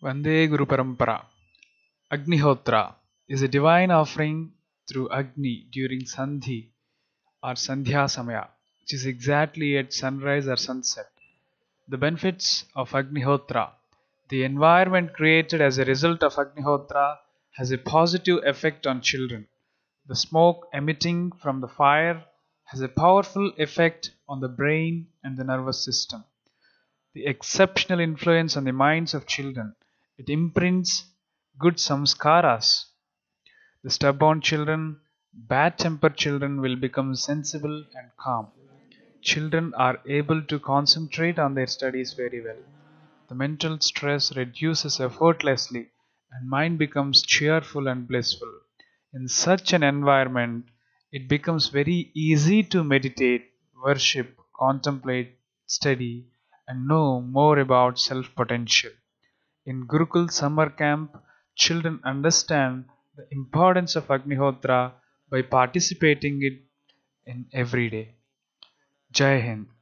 Vande Guru Parampara. Agnihotra is a divine offering through Agni during Sandhi or Sandhya Samaya, which is exactly at sunrise or sunset. The benefits of Agnihotra. The environment created as a result of Agnihotra has a positive effect on children. The smoke emitting from the fire has a powerful effect on the brain and the nervous system. The exceptional influence on the minds of children. It imprints good samskaras. The stubborn children, bad tempered children will become sensible and calm. Children are able to concentrate on their studies very well. The mental stress reduces effortlessly and mind becomes cheerful and blissful. In such an environment, it becomes very easy to meditate, worship, contemplate, study, and know more about self potential. In Gurukul summer camp, children understand the importance of Agnihotra by participating it in every day. Jai Hind.